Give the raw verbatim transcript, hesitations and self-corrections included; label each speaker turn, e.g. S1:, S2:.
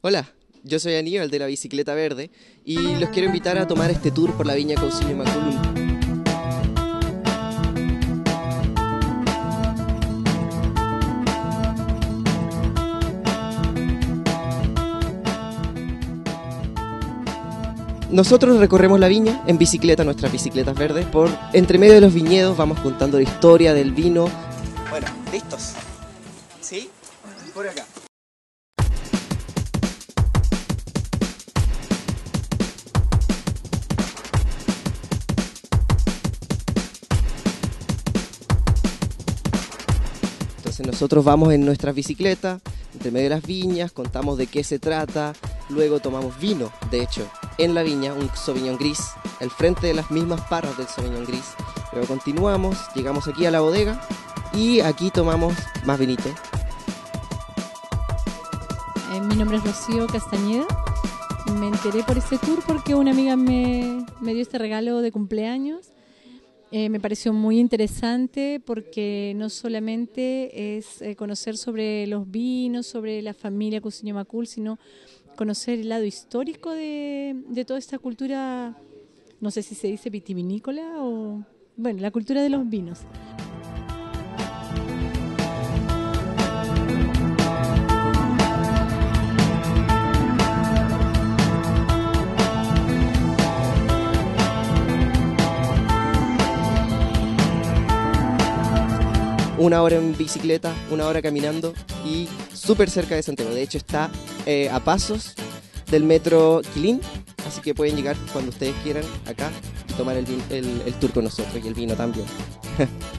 S1: Hola, yo soy Aníbal de la Bicicleta Verde y los quiero invitar a tomar este tour por la viña Cousiño Macul. Nosotros recorremos la viña en bicicleta, nuestras bicicletas verdes, por entre medio de los viñedos vamos contando la historia del vino. Bueno, ¿listos? ¿Sí? Por acá. Entonces nosotros vamos en nuestras bicicletas, entre medio de las viñas, contamos de qué se trata, luego tomamos vino, de hecho, en la viña, un Sauvignon Gris, al frente de las mismas parras del Sauvignon Gris. Luego continuamos, llegamos aquí a la bodega y aquí tomamos más vinito.
S2: Eh, mi nombre es Rocío Castañeda. Me enteré por este tour porque una amiga me, me dio este regalo de cumpleaños. Eh, me pareció muy interesante porque no solamente es eh, conocer sobre los vinos, sobre la familia Cousiño Macul, sino conocer el lado histórico de, de toda esta cultura, no sé si se dice vitivinícola o, bueno, la cultura de los vinos.
S1: Una hora en bicicleta, una hora caminando y súper cerca de Santiago. De hecho está eh, a pasos del metro Quilín, así que pueden llegar cuando ustedes quieran acá y tomar el, el, el tour con nosotros y el vino también.